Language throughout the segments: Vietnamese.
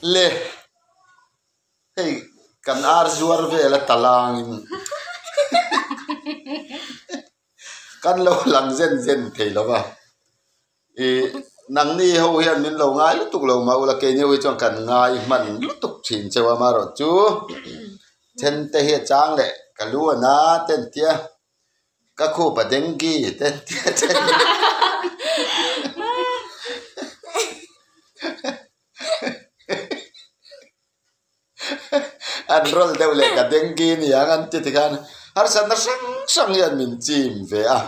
le hey kan ar zuar ve la talang kan lo lang zen thei lawa e nang ni ho hian min lo ngai tuk lo ma ula ke ni wi chong kan ngai man tuk thin chewa ma ro chu chen te hi chang le ka lu na ten tia ka khu pa deng gi ten tia chen an rol deu le ka deng gi ni ang an ti kan har san na sang yan min chim ve a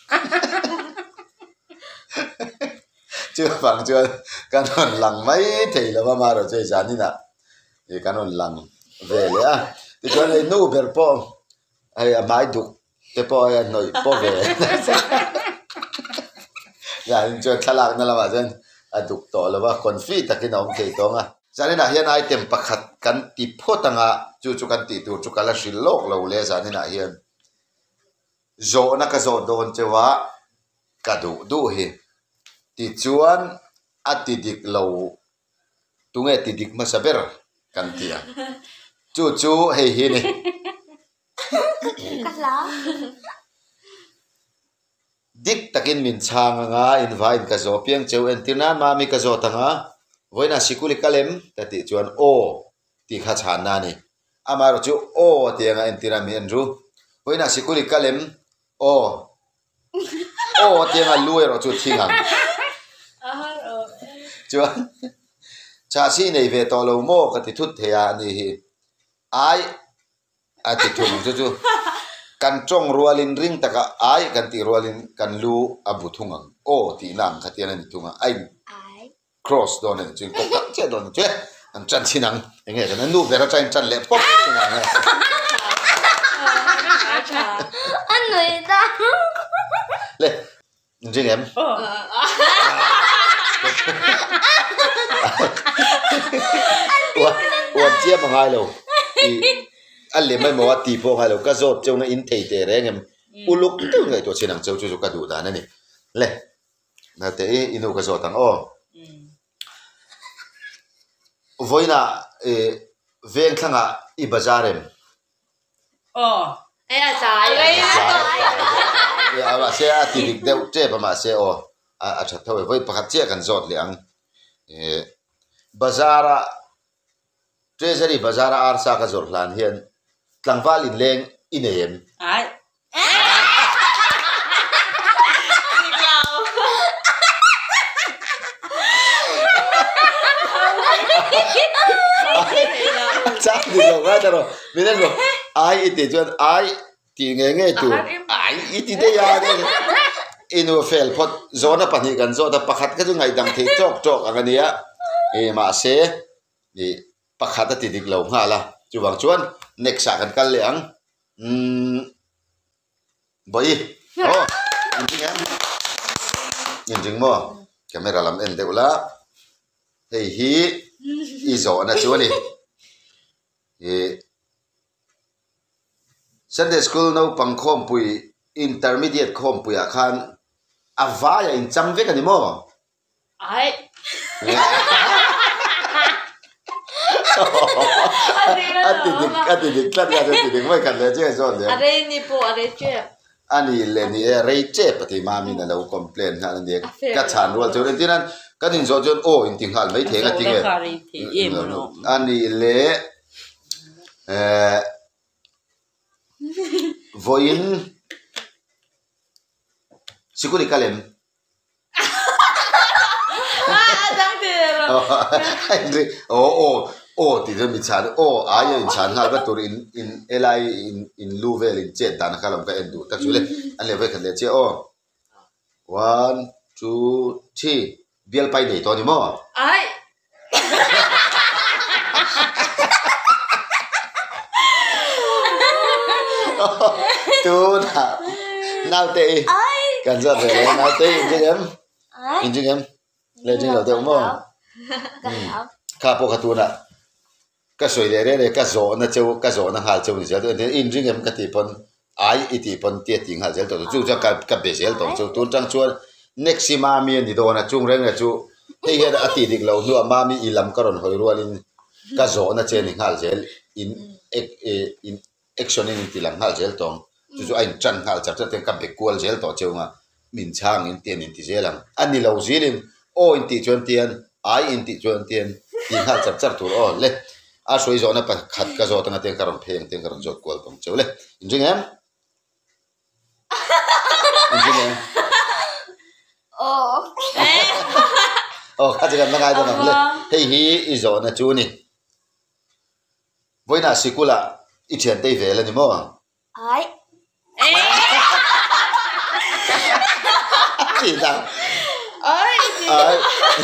chưa bằng chưa căn hòn lằng mấy thì là mà rồi chơi chán đi nè thì căn hòn lằng về nữa thì cho nên nu bер po hay à mai đục cái po nội po về là cho thà lạc nó là mà dân à đục to làว่าคนฟีตะกินông thì to à cho nên là hiện item pakhat kan ti pho tanga chu kan ti tu chu kala shilok lo le za ni na hian zo na ka zo don chewa ka du hi ti chuan atidik lo tunge tidik masaber kan tia chu hei hi ni kasla dik takin min chang nga invite ka zo piang cheu entinan mami ka zo tanga voina sikuli kalem tati chuan o ti kha chan na ni amaro chu o tianga entina mi enru voina sikuli kalem o tianga luero chu thingang chưa cha si này về to lâu mô cái thì thút thế à ni ai à thì thùng chú kan trong rualin ring taka ai kan ti rualin kan lu abu thungang o ti nang khatian ni thunga ai cross don ni chin ko ka che don che an chan chinang enge kan nu vera chan chan le pop chinang anh người ta le jing em wan chia mà hai lâu anh lấy mấy món tì phong hai lâu cá rốt trong nó in thầy tè đấy em uluk từ ngày tôi xin hàng châu chú cá đủ đàn này lệ là thế inu cá rốt thằng ô với na ven thằng à i bazar em ấy là trái ấy à mà xe thì được đeo chế mà xe ô à chắc thôi với bác chế cần rốt liền bazara treasury bazara arsa ka zor hlan hian tlangwal in leng ineem ai chắc đi đâu ra đâu mình nói ai ít chuan ai thì nghe tu ai ít đấy ya đấy inu fel pot zona pani kan zona pakhat ka chu ngai dang thei chok angania mà sẽ đi pakhat ti dik lo nga la chu wang chuan next kan kal leang boi injing mo camera lam en deula hei hi izo na chu ni Sunday school no pangkhom pui intermediate khom pui akhan avaya in chamve kan mo ai ati dik tlat ya ati dik mai kan le che zon le are ni po are che ani le ni rei che pati mami na lo complain ha ni ka chan wal chu ren tinan ka din zo jon o in ting hal mai the nga ting e ani le voin sikuli kalem thì tôi mình chán ai in chán hai bắt tôi in li in luvel in chết đàn khai làm cái em đủ tất nhiên anh lấy về cái này chứ one two three biel bay để tôi đi mò ai tu nào tệ cần giờ về nào tệ in chứ em lên trên đầu tôi mò khá bộ khá tu nè cái sợi lệ này cái gió nó châu cái gió nó hal châu thì giờ thì in riêng em cái tỷ pon ai ít tỷ pon tiệt tiếng hal giờ tôi chú cho cái bể giờ tôi chú tuôn trăng chuột next ma mi thì đồ là chung reng là chú hay là tỷ địch lâu nữa ma mi ilam cái rồi hồi luôn ka zo na chen ngal zel in action in tilang ngal zel tong chu chu ain chan ngal char cha ten ka be kual zel to cheunga min chang in ten in ti zelang ani lo zilin o in ti chuan tian ai in ti chuan tian ti ngal char char tur o le a soi zo na pa khat ka zo tanga ten karon pheng ten karon jot kual tong cheu le in jing em in jing em kha jagan langai da le hei hi i zo na chu ni voina sikula i thian tei ve la ni mo Ai. ti da Ai. ai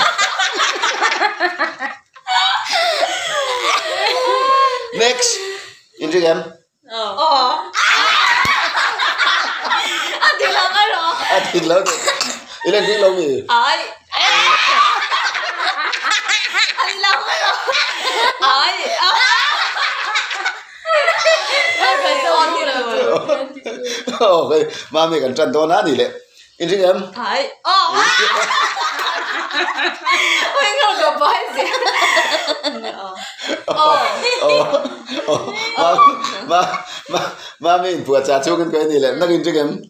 next in jing em Anh thì làm cái đó. a tin lo ni ilang ding lo mi Ai. Anh làm cái đó. Ai. Cái con như là okay mami kan chan to na ni le in jing em Ai. Anh không gặp phải gì. mami buat cha chu kan ko ni le na in jing em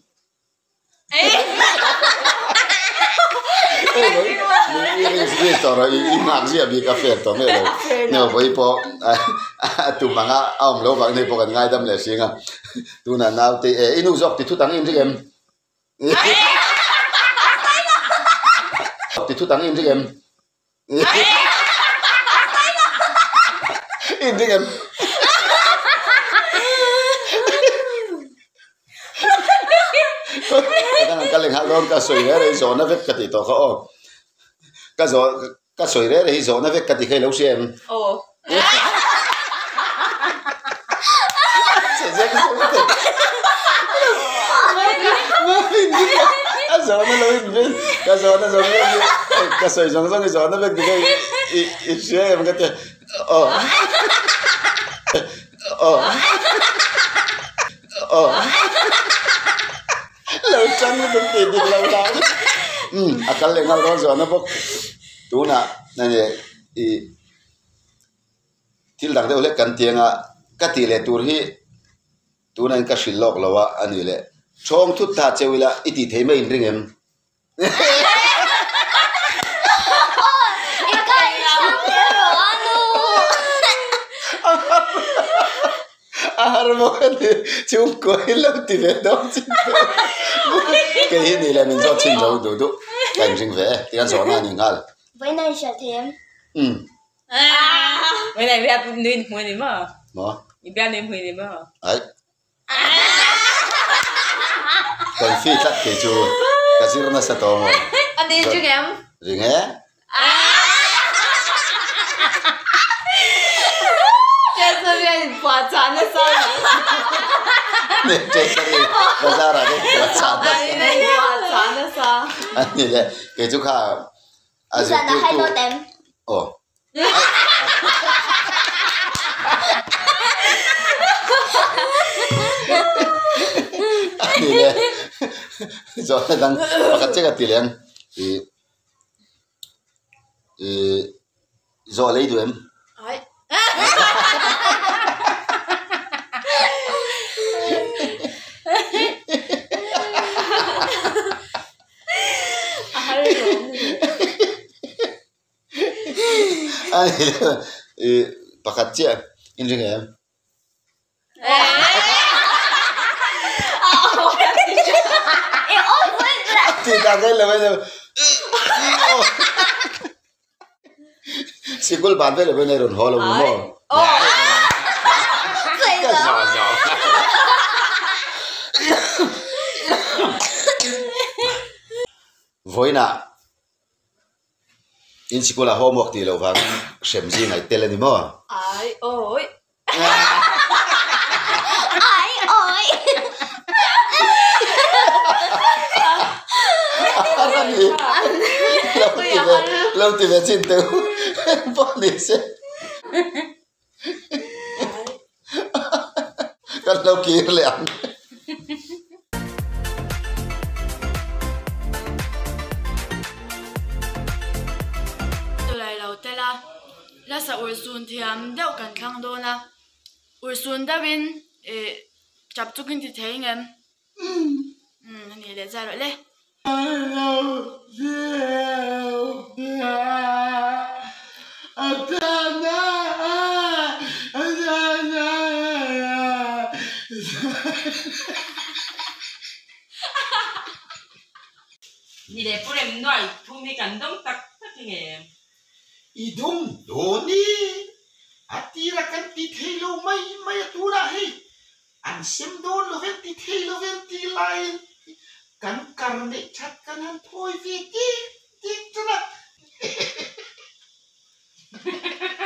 ini sih cara ini ngaji abi kafe to me lo ne boi po tu manga om lo bang ne po kan ngai dam le singa tu na nau te inu zok ti thu tang in jigem ti thu tang in jigem in jigem kadang kaleng halon ka soi re zo na vet ka ti to ko ka soi re zo na vet ka ti khai lo sem zo na lo in vet ka zo na ka soi zong zong zo na vet ka i sem ka te lâu chân nó được tiền được lâu lắm akal lengal ron zo na bok tu na na ne i til dang de ole kan tianga ka ti le tur hi tu na ka shilok lawa ani le chong thu ta chewila iti thei mai ring em harmon chung koi lo ti ve dong chin cái hi ni là mình do chin dấu đủ đủ cảnh sinh vẽ thì ăn gió na nhìn ngal Với này sẽ thêm. Cái này biết nên mùi gì mà mà biết nên mùi gì mà ấy còn phi chắc cái chú cái gì nó sẽ to mà anh đi chưa em gì nghe chết rồi em quá chán nó sao nè chơi sao đi bây giờ là cái quá chán anh đi quá chán nó sao anh nhìn này cái chú khá Bây giờ là hai lô tem. ồ anh nhìn này rồi đang bắt chắc cái tiền thì rồi lấy đuổi em ấy anh pakat chia in riêng em thì ta cái là bây giờ school bán về là bên này rồi họ là đúng không Vậy cái đó. giò giò với nè in school là homework thì lâu vàng xem gì ngày tele đi mà ấy ôi Ai ơi. lâu thì về xin từ bọn đi xem cái lâu kia liền từ này đầu tiên là sa ursun thiam deuh kan thlang dona ursun dawin chap chukin ti theingem ni le zaro le 你来不能暖，同你感动tak tak nghe. Idong doni atira kan ti thelo mai atura he an sem don loven ti thelo ven ti lain kan karne chat kan han thoi vi ti chana